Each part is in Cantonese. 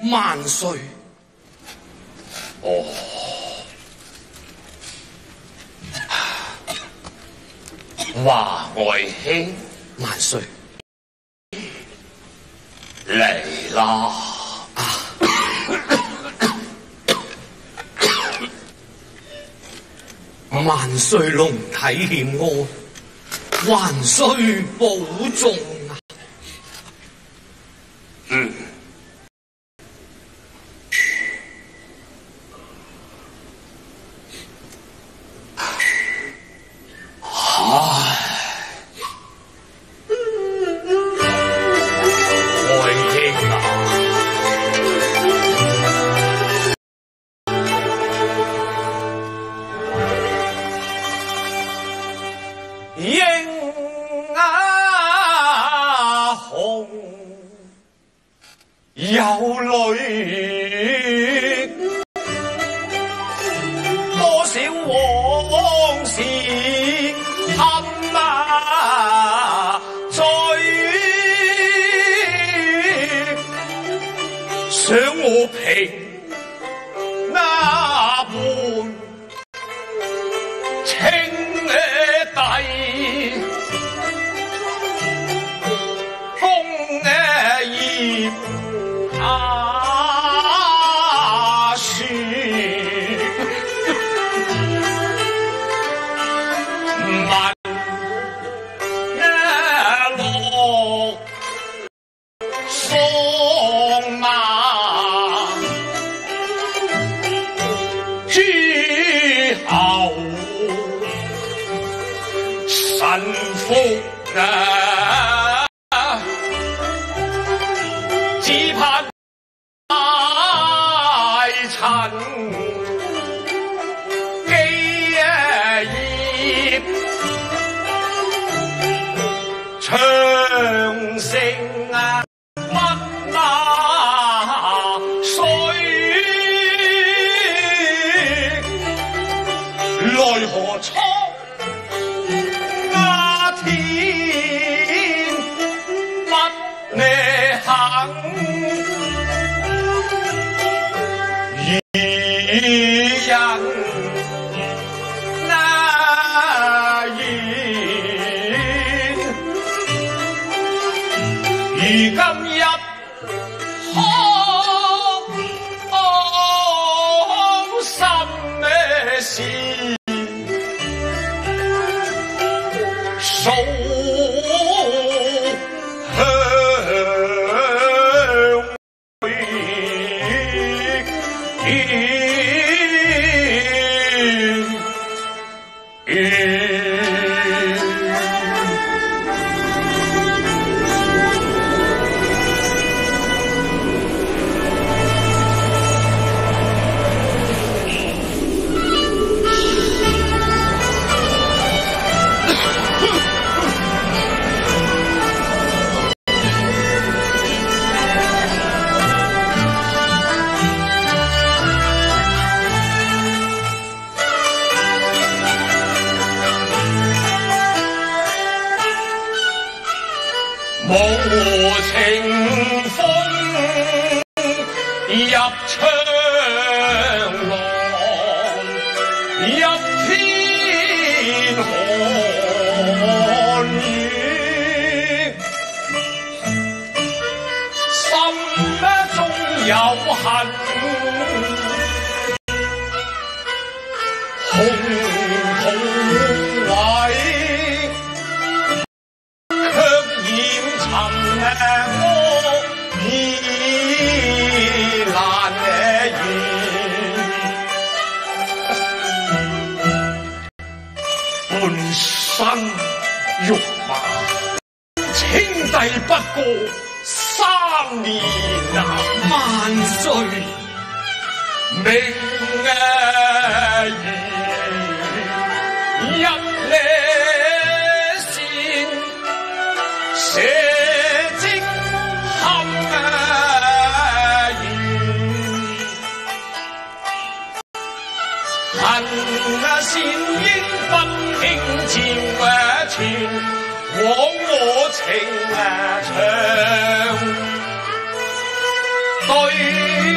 万岁！ 哦，华爱卿， 万岁！ 嚟啦！ 万岁龙体欠安，万岁保重啊！ 嗯。 有泪，多少往事含醉，想我平那般情弟，风叶。是万落霜马之後，神福只盼塵基業，長城不納稅，奈何蒼鴉天不呢肯。人那言，如今一腔心的事，數向無情風入長廊，一片寒雨，心中有恨，空土位。我已難言，半生玉馬，稱帝不過3年啊！ 萬歲！ 明月一呢線。恨善應不輕賤傳，枉我情長對。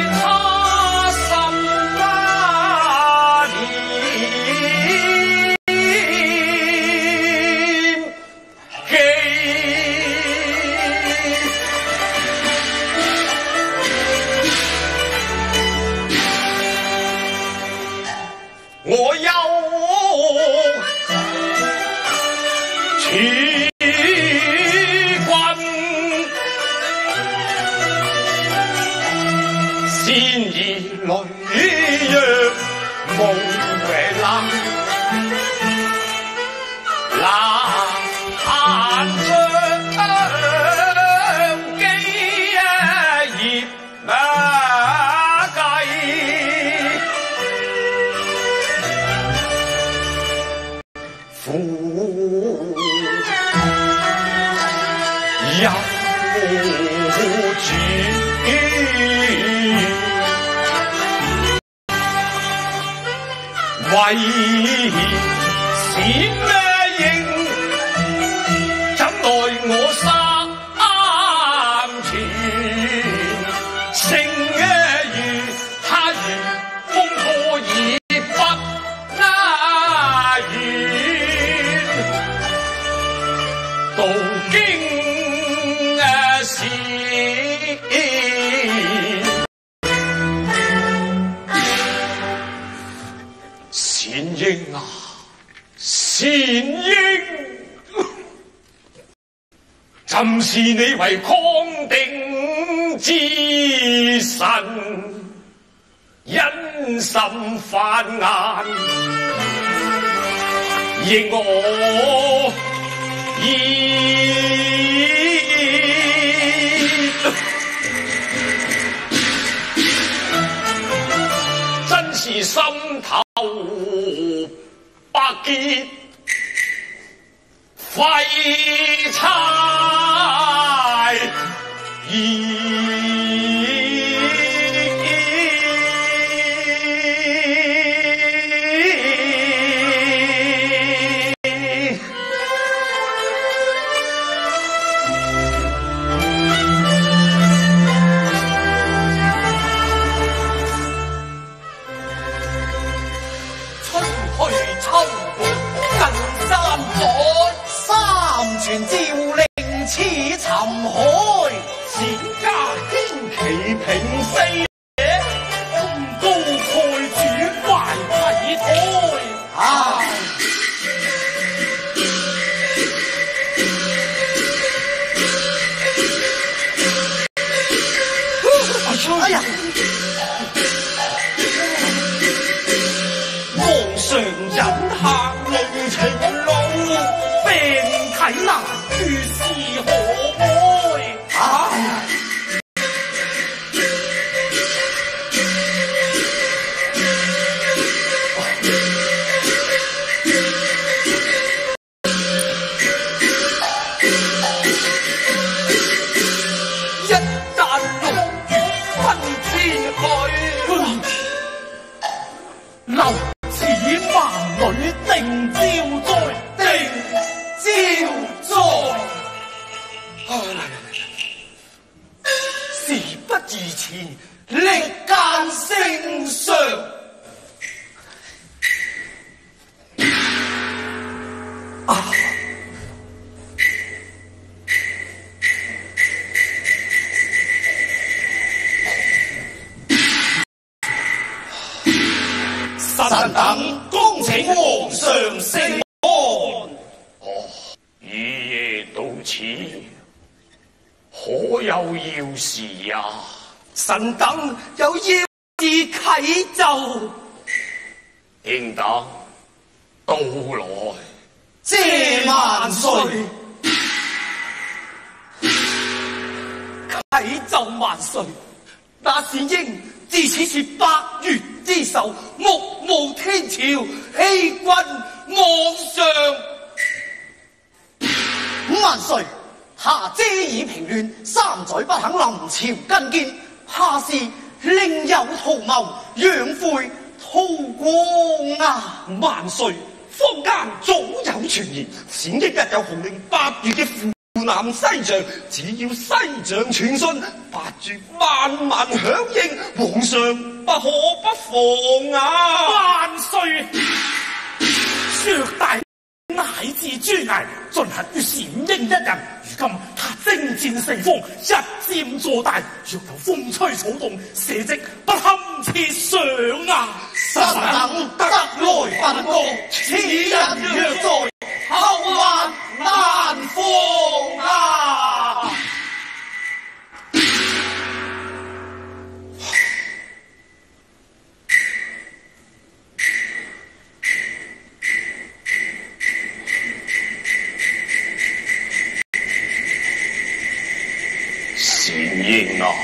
泪若無為冷，冷眼着槍機葉計，苦有主。為閃應，怎奈我三寸性如他如風破而不遠，道經善應啊，善應，朕視你為匡定之神，因心犯眼，應我意。真是心頭百結廢柴。 全朝令似沉海， 錢家興其平四野，功高蓋主懷體胎。 唉，哎呀！ 皇上引客路情路。睇難於是可愛啊！一旦六月分天去，留此萬女定招災。招災！事不宜遲，力間勝上。臣等恭請皇上升安。已夜到此，可有要事呀？臣等有要事啟奏。應等到來。謝萬歲。啟奏萬歲。那是應自此是8月之壽，目無天朝，欺君罔上。 萬歲，下遮爾平亂，3載不肯臨朝覲見，怕是另有圖謀，養晦韜光啊！ 萬歲，坊間早有傳言，冼益日有號令8月嘅扶南西將，只要西將傳信，8月萬萬響應，皇上不可不防啊！萬歲，薛大乃至諸魏，盡行於冼英一人。如今他征戰四方，一佔坐大，若有風吹草動，社稷不堪設想啊！ 臣等得來分國，此人若在，後患難防啊！ 善英啊，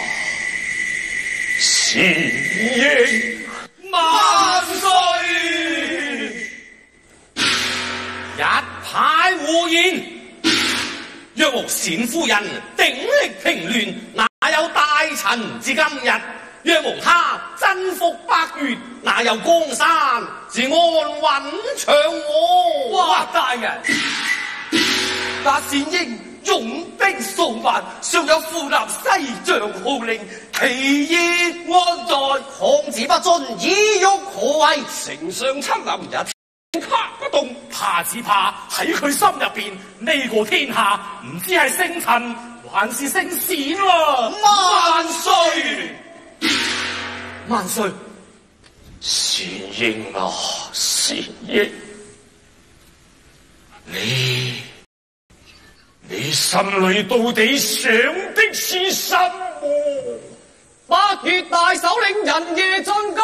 善英萬歲！一派胡言，若無冼夫人鼎力平亂，哪有大陳至今日？若無他征服百越，哪有江山至安穩祥和？ 哇！大人，那善英勇兵數萬，尚有赴南西將號令，其意安在？孔子不遵，以欲何為？ 丞相親臨也拍不動， 怕只怕喺佢心入邊呢個天下，唔知係姓陳還是姓冼喎。 萬歲！ 萬歲！ 善英啊，善英，你心裏到底想的是什麼？ 百越大首領人夜進攻。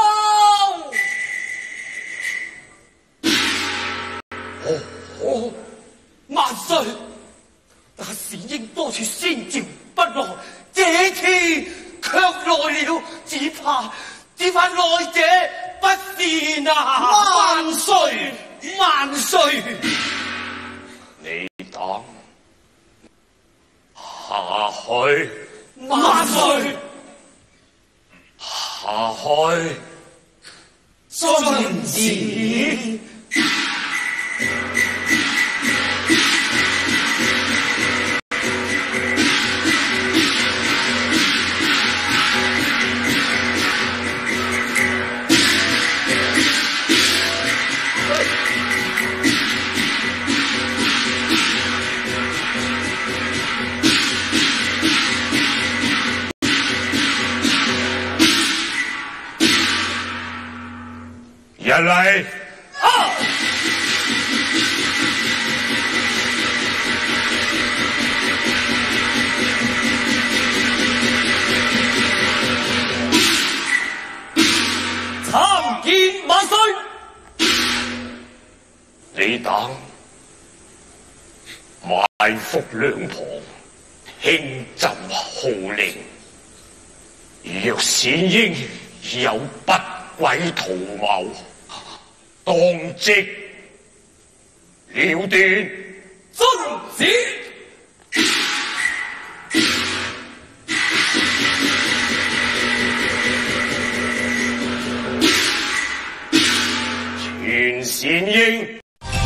萬歲！那善英多處先召不來，這次卻來了，只怕來者不善啊！萬歲！萬歲！ 你等下去！ 萬歲！ 下去！ 遵旨。 人嚟！ 參見萬歲！ 你等埋伏兩旁，輕陣號令。若善英有不軌圖謀，當即了斷。 遵旨。 全善英。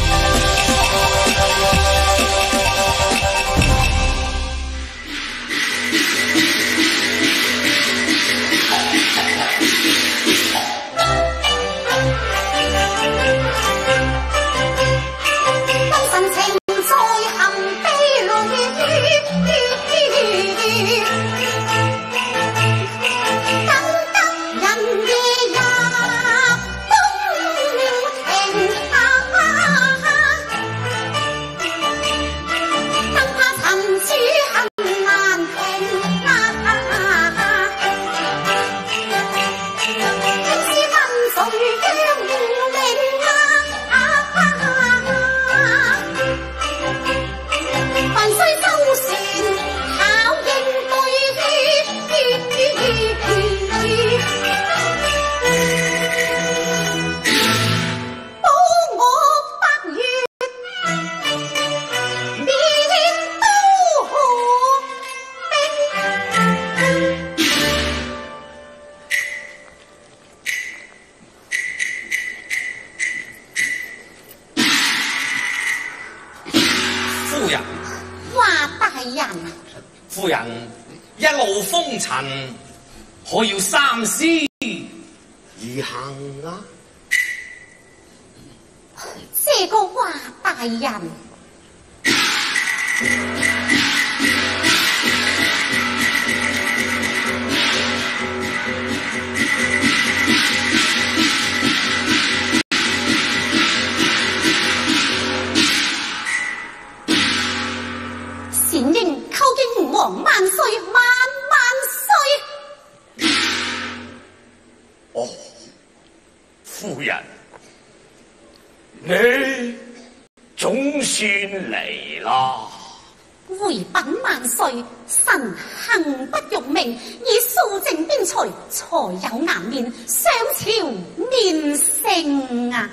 夫人一路風塵，可要三思而行啊！ 這個華大人，善英叩應吾皇萬歲，萬歲！ 哦，夫人，你總算嚟啦！ 回稟萬歲，臣幸不明，以素正边才，才有颜面上朝面圣啊！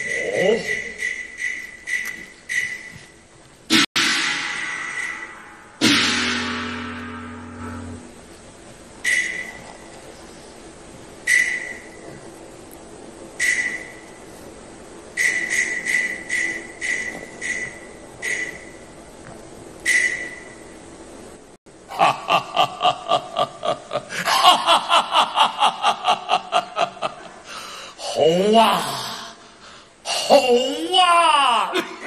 好啊，好啊！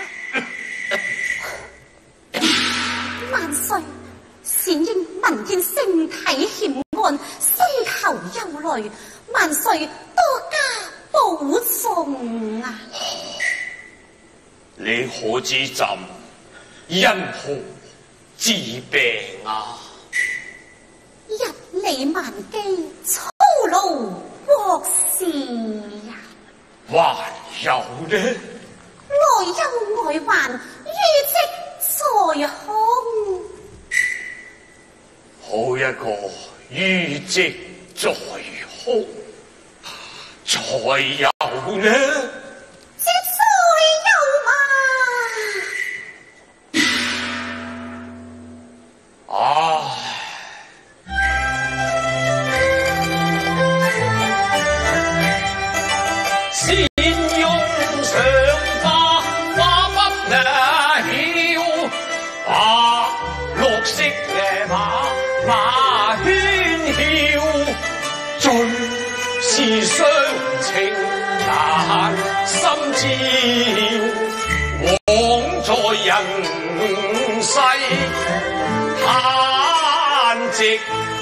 万岁，善英闻见圣体欠案，心求忧虑，万岁多加保重啊！ 你可知朕因何治病啊？ 日理萬機，操勞國事呀！ 還有呢？ 內憂外患，於職在胸。 好一個於職在胸，再有呢？ 這再有嘛？ 唉。仙翁上花，花不曉，綠色嘅馬喧囂，盡是雙情難心照，枉在人世嘆寂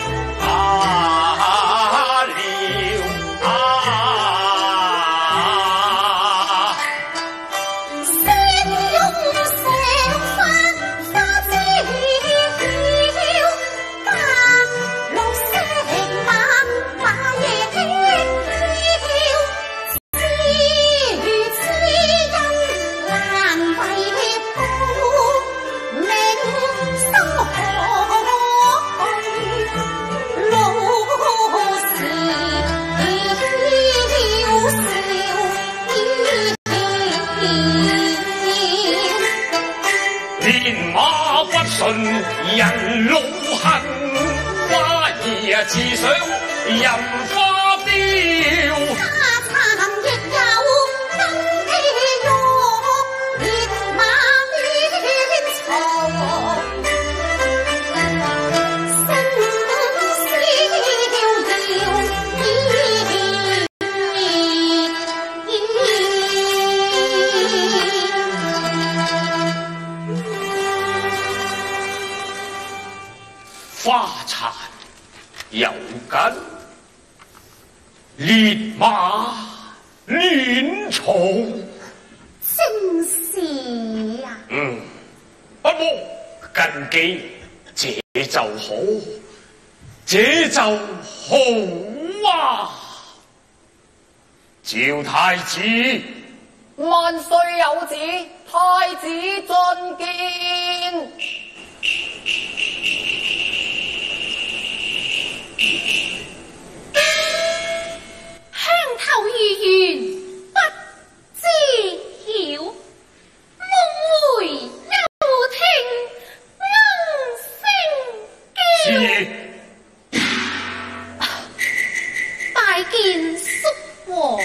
人老恨，花兒自想人花凋。 家產亦有根基肉，烈馬亂藏，聲花殘有根，烈馬亂嘈。 正是呀。 不過根基這就好，這就好啊！趙太子， 萬歲有旨，太子進見。 香頭如願，不知曉，夢回又聽鶯聲叫。拜見叔王。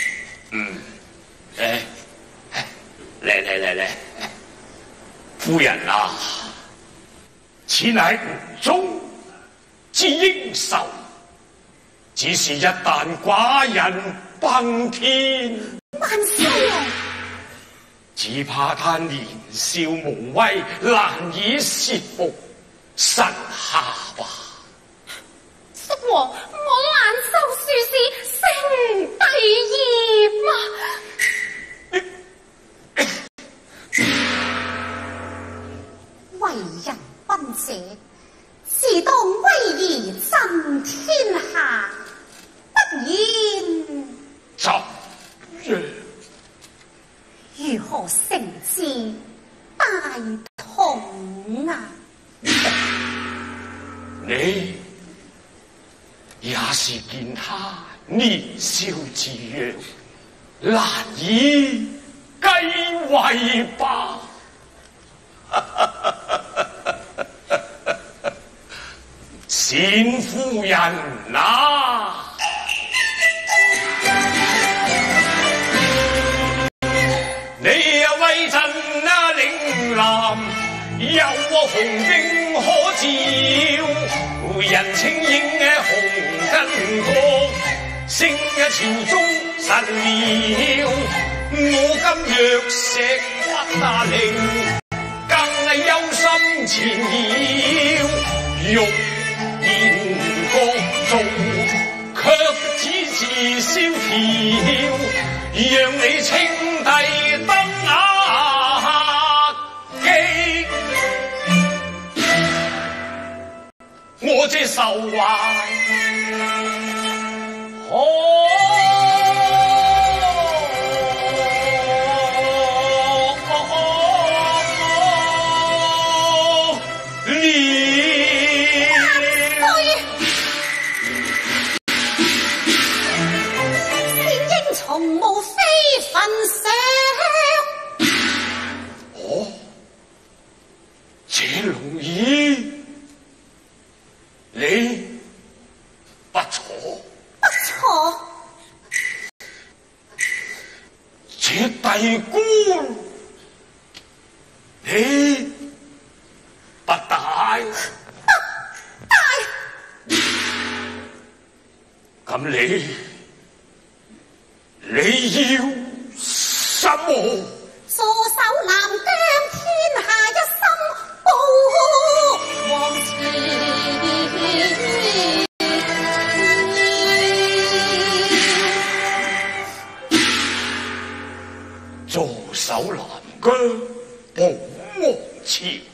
嚟，夫人啊，此乃吳中之應受，只是一旦寡人崩天， 萬歲啊！ 只怕他年少無威，難以攝服，臣下吧。 叔王，我難受殊是成帝業啊！為人賓者，自當威儀震天下，不然怎樣？ 如何承之大統啊？ 你也是見他年少自弱，難以繼位吧。冼夫人啊，你啊威震啊嶺南，有紅兵可照，人稱英紅巾幗，勝朝中神妙。我今若石屈大令，更係憂心纏繞。欲言各做，卻只是蕭條，讓你稱帝登雅基。我這仇懷可從無非分享。 哦，這龍兒你不錯， 不錯。 這帝官你不大，咁你要什麼？ 助手南疆天下一心保皇朝。 助手南疆保皇朝，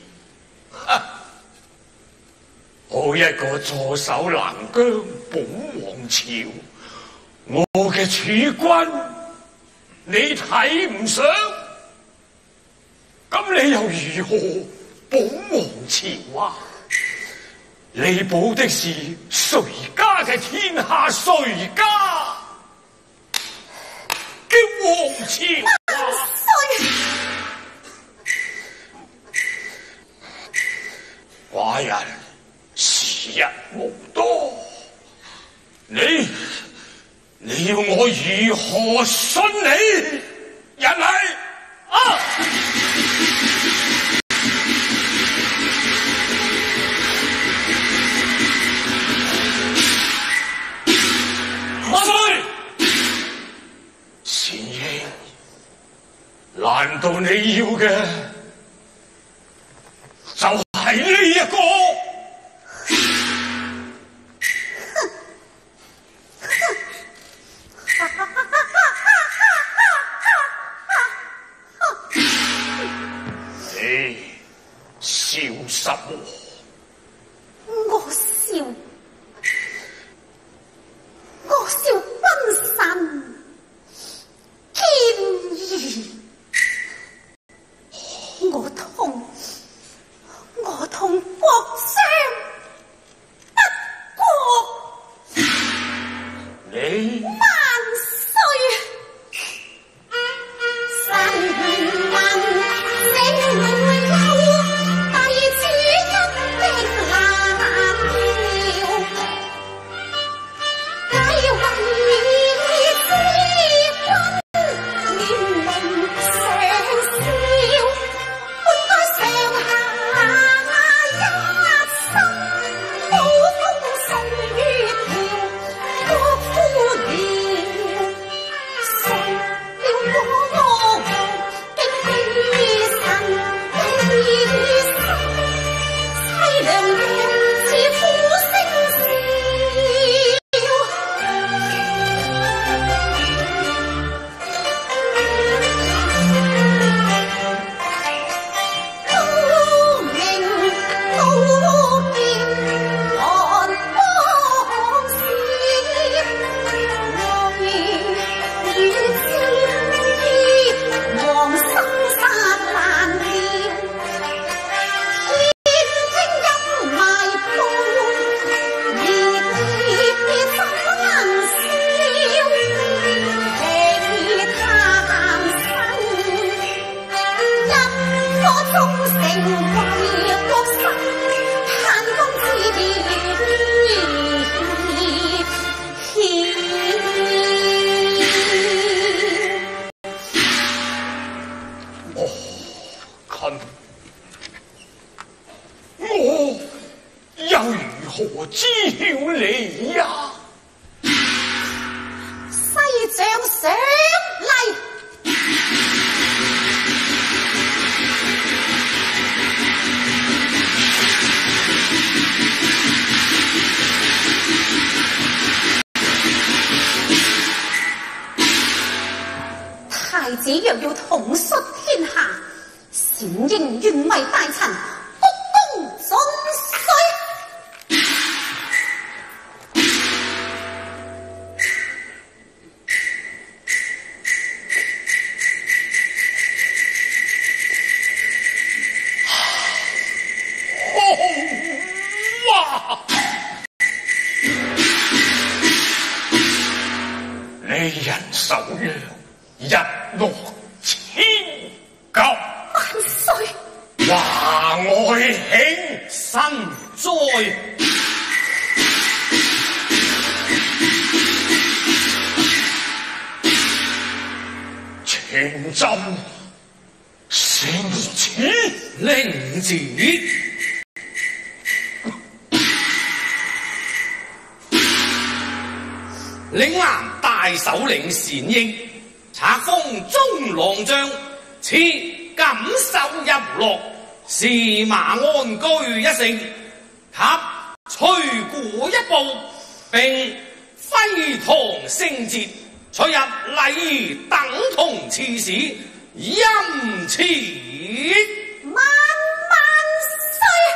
我一個助手南疆保皇朝。我嘅儲君，你睇唔上，咁你又如何保皇朝啊？你保的是誰家嘅天下，誰家嘅皇朝啊？寡人時日無多，你要我如何信你？人嚟啊！萬歲！善英，難道你要嘅就係呢一個？笑什麼？ 我笑君臣見義，我同國相不國。 你萬歲！神民醒了，弟子一定難料，解為知君面明常笑，本該上下一心，保豐盛於朝，國夫年。 何知曉你呀？ 西將上嚟。太子若要統率天下，冼應願為大臣，鞠躬盡瘁。 哇！利人手讓，日落千金。 萬歲！ 華愛卿， 身在。 全朕聖旨令旨。嶺南大首領冼應，冊封中郎將，賜錦繡日落，司馬安居一城，及隨鼓一部，並揮堂聖節，取入禮儀等同刺史，欽賜萬歲！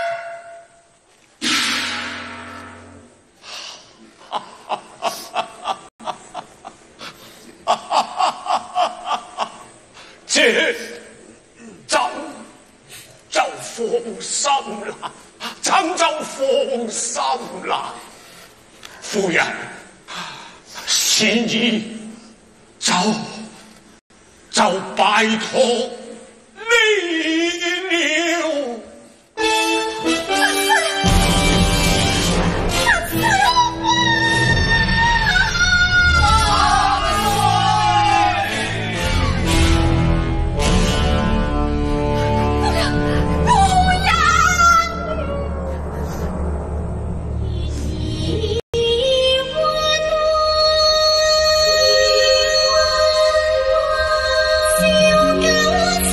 這朕就放心啦，朕就放心啦。夫人，善意就拜託你了。 小狗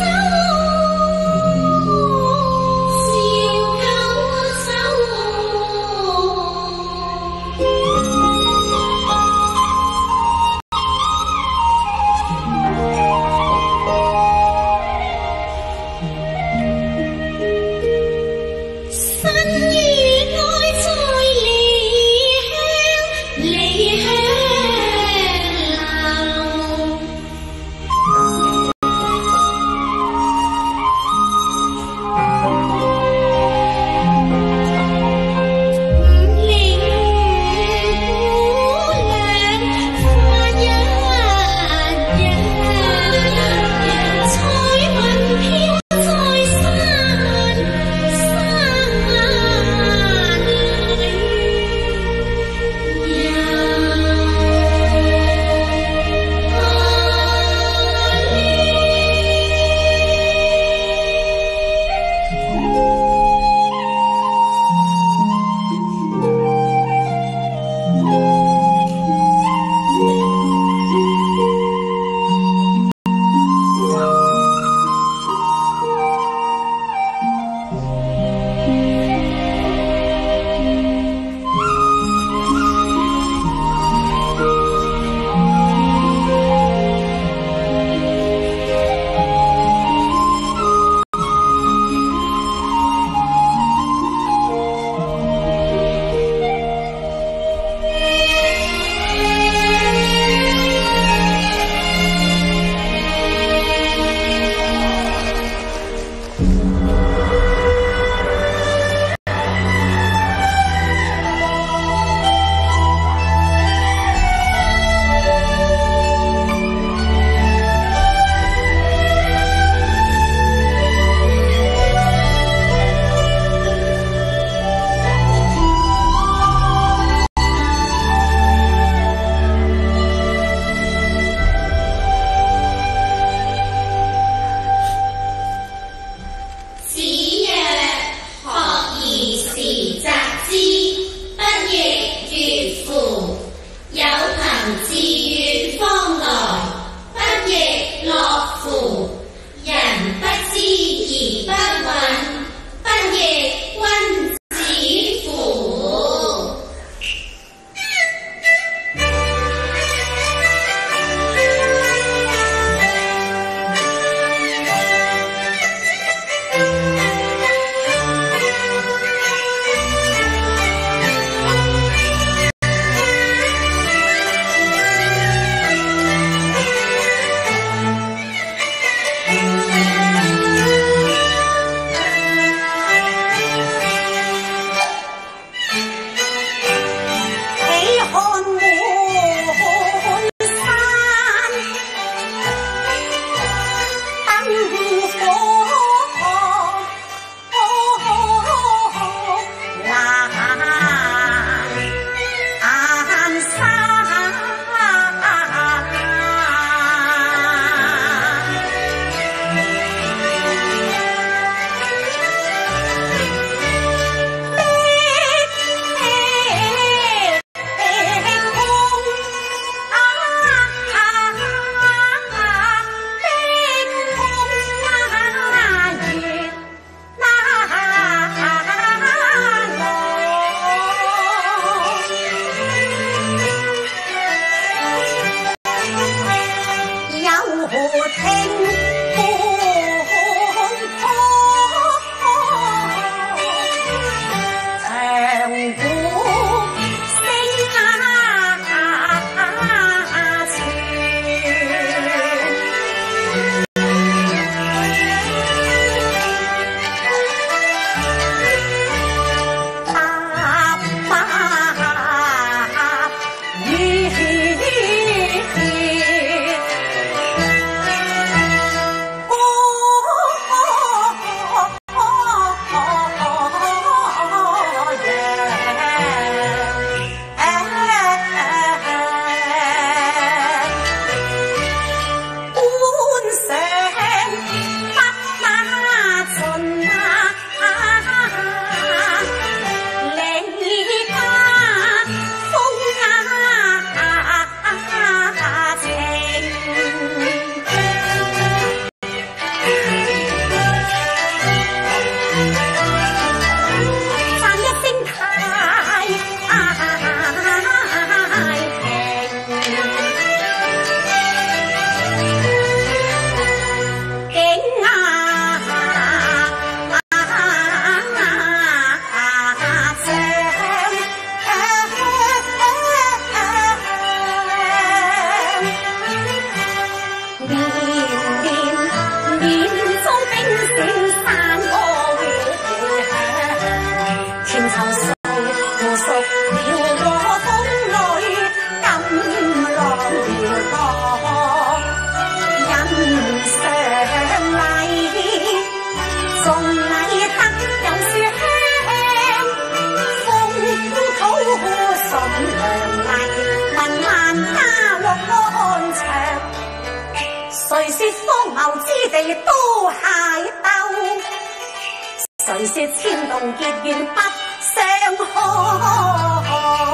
谁说荒謬之地多械鬥？誰說千洞結緣不相看？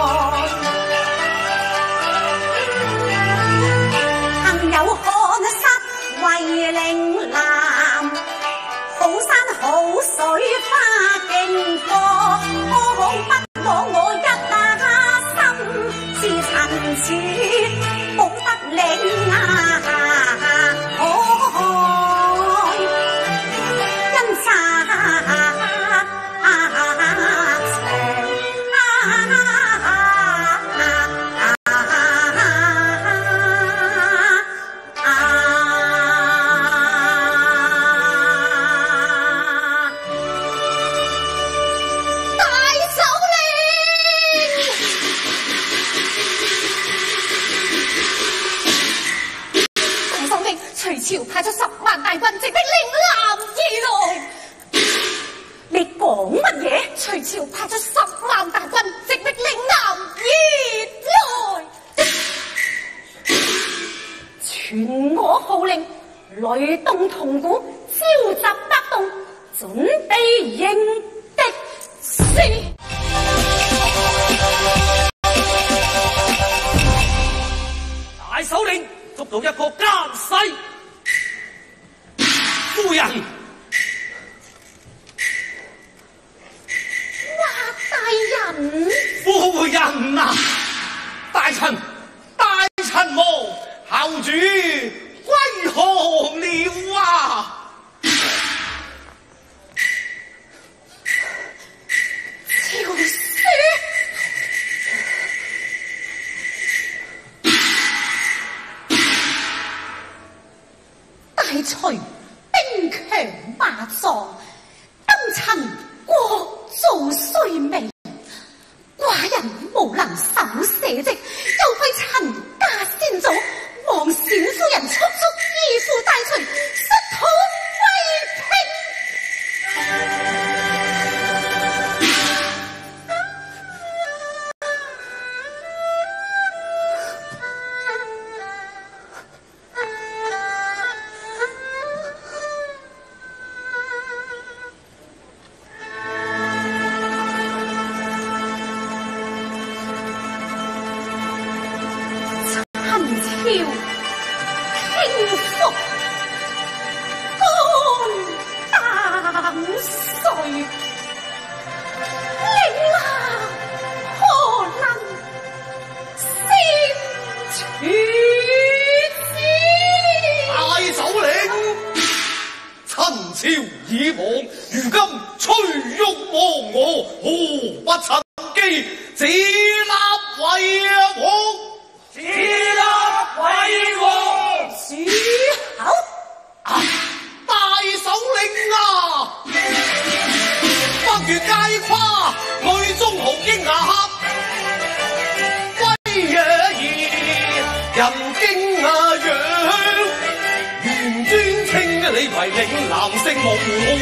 幸有看室為嶺南，好山好水花競過，不枉我一打心是陳詞保得嶺啊！隋朝派出10萬大軍直逼嶺南而來。你講乜嘢？隋朝派出10萬大軍直逼嶺南而來。傳我號令，雷動銅鼓，召集百動，準備迎敵時。 大首領捉到一個奸細。夫人， 大人， 夫人啊！大臣亡，後主歸降了啊！ 朝書，大隋兵強馬壯，今陳國祚雖微，寡人無能守社稷， 無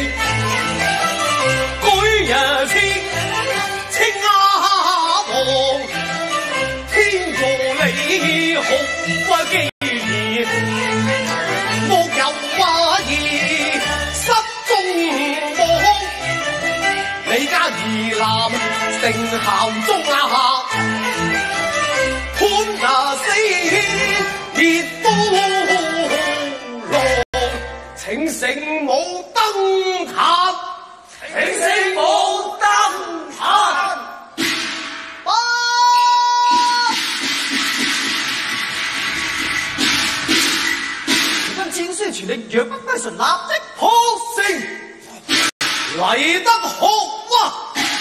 舉日清清阿王，天助你學歸基業，莫有懷疑失蹤亡。你家兒男成效中啊，判那死烈風浪。請聖母登壇，請聖母登壇。 跟千歲傳令，若不歸順，立即破城嚟得好啊！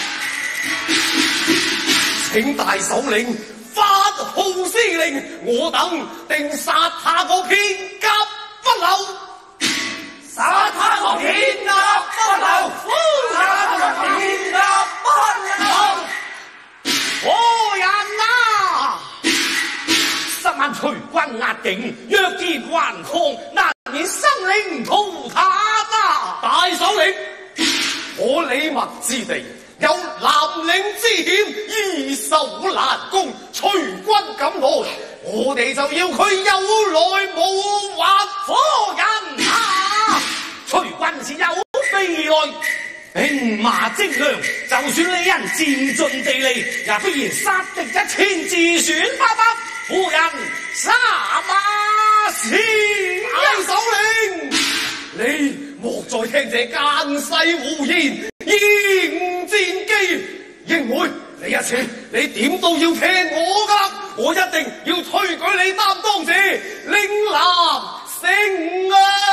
請大首領發號施令，我等定殺下個片甲不留。殺他個片甲不留，殺他個片甲不留。夫人啊，十萬隨軍壓境，若見頑抗，難免生靈塗炭啊！大首領，我李密之地有南嶺之險，易守難攻，隨軍敢來，我哋就要佢有來無還。夫人啊，隨軍是有飛來，兵馬精良，就算你人佔盡地利，也必然殺敵1000自損不得。夫人殺馬前，大首領，你莫再聽這奸細胡言，應戰機。英妹，呢一次你點都要聽我噶，我一定要推舉你擔當者，嶺南城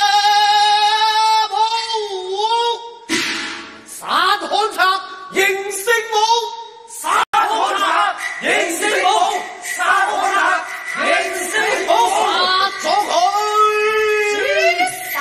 殺漢賊迎聖母，殺漢賊迎聖母，殺漢賊迎聖母，殺咗佢。 手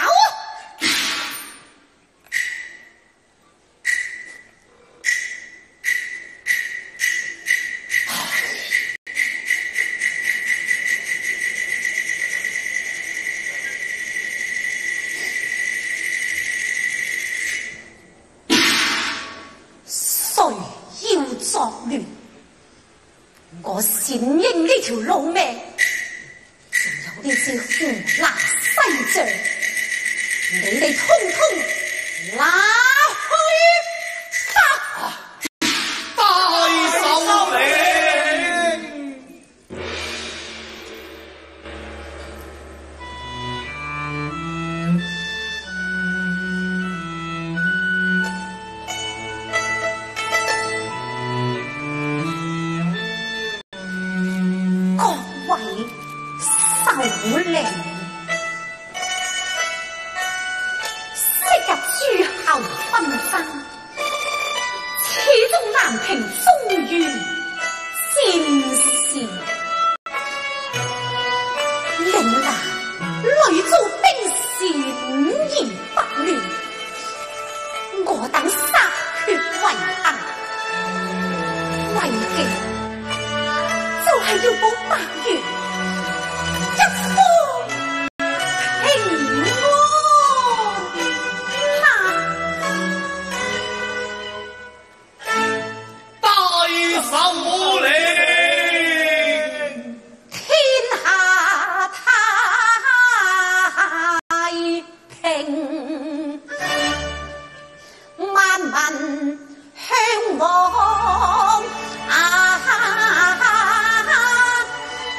誰要作亂？我冼英呢條老命，仲有呢支湖南西將，你哋通通拿去吧！ 大首領。 各位首領，昔日諸侯紛爭，始終難平中原戰事。嶺南屢遭兵事5言不亂，我等殺血為行，為極就係要保百元一方平安。 大首領， 天下太平，萬民向往啊！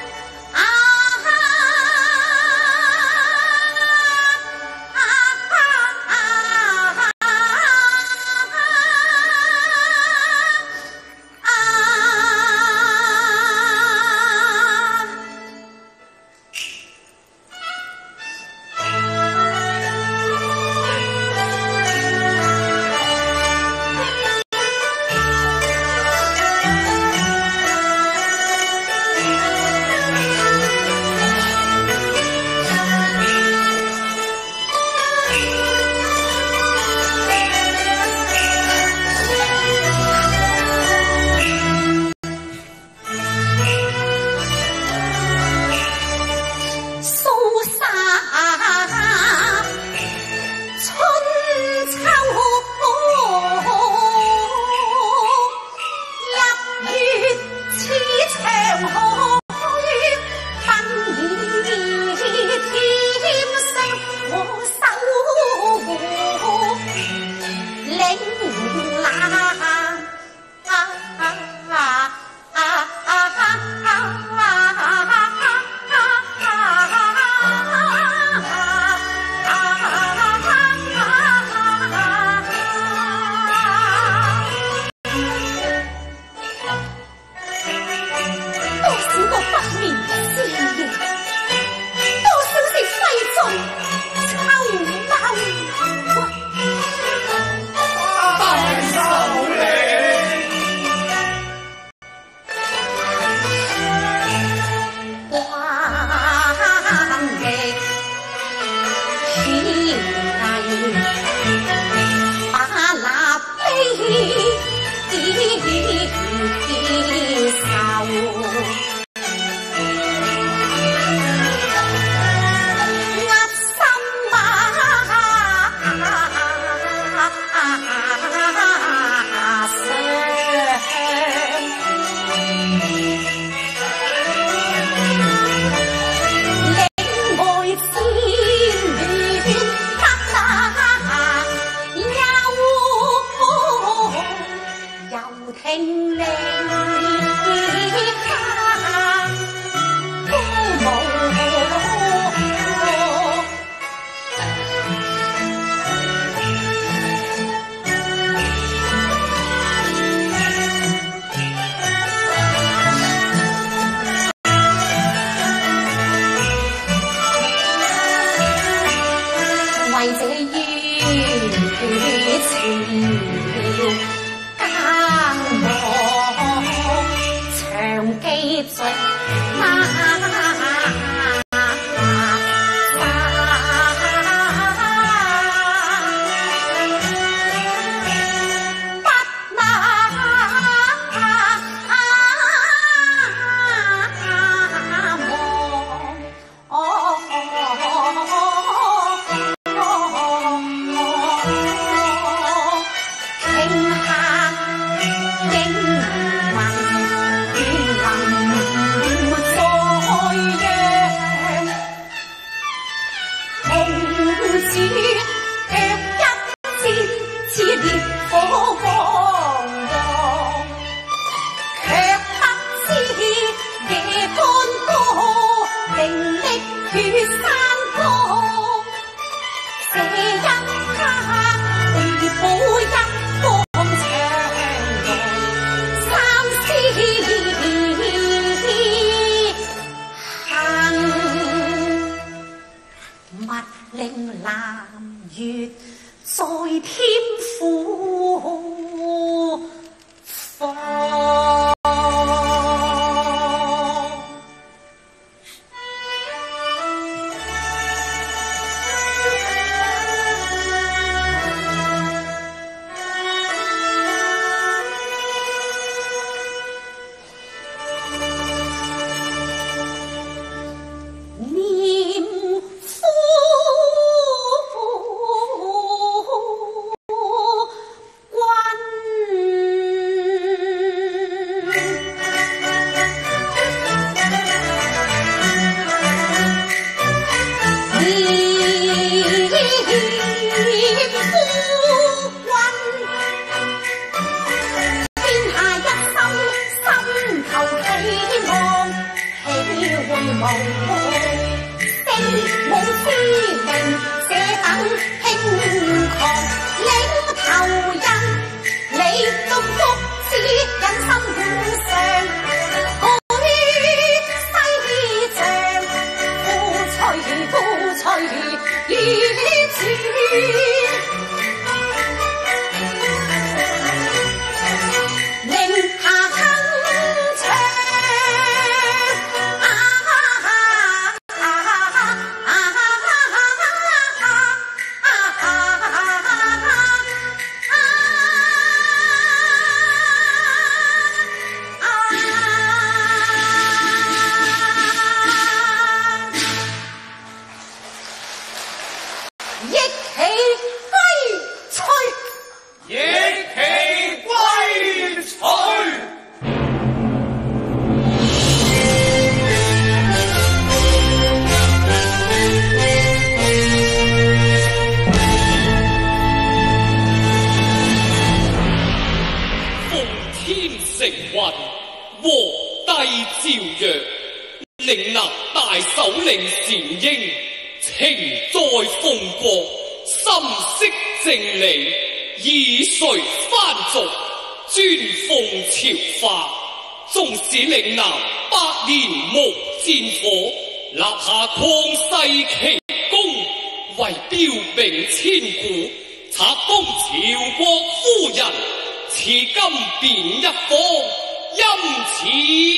诏曰：岭南大首領善英，情在奉國，心識正理，以垂藩族，尊奉朝化。縱使嶺南百年無戰火，立下曠世奇功，為標炳千古。冊封朝國夫人，賜金匾一方，欽此。